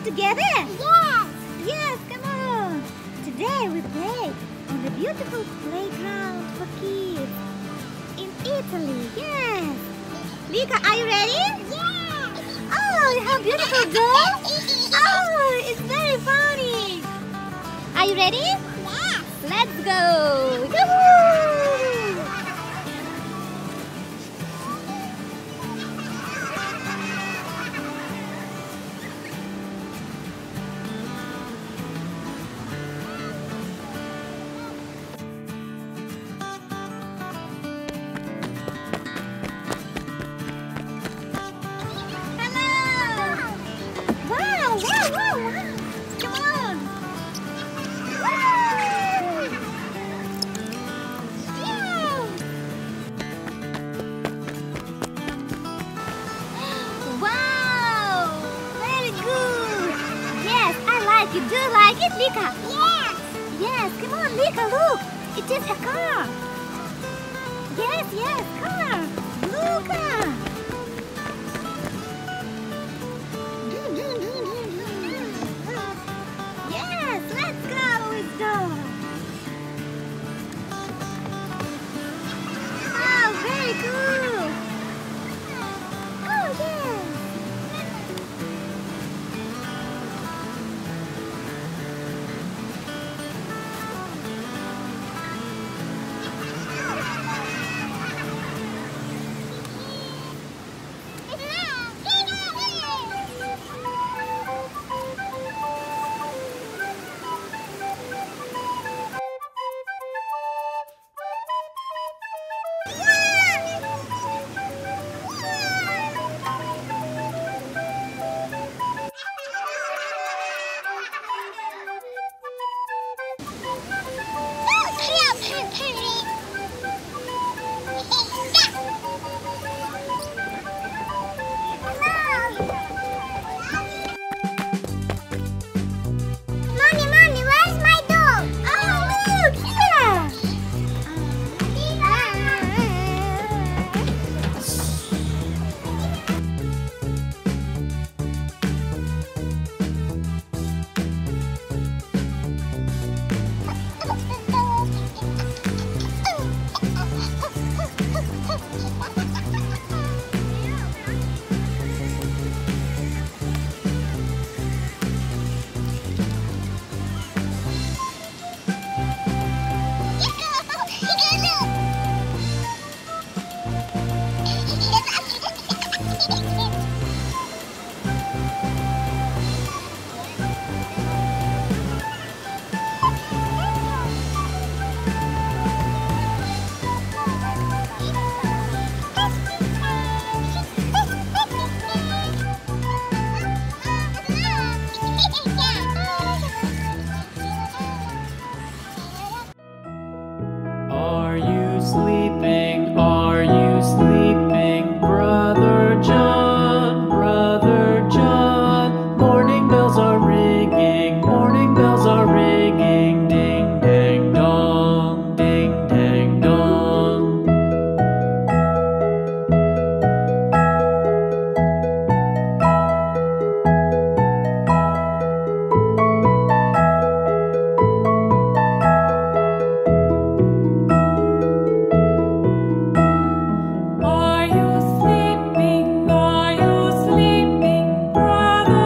together? Yes. Yes, come on. Today we play on the beautiful playground for kids in Italy. Yes. Lika, are you ready? Yes. Oh, how beautiful girl. Oh, it's very funny. Are you ready? Yes. Let's go. Yoo-hoo! You do like it, Lika? Yes. Yes, come on, Lika, look. It is a car. Yes, yes, car.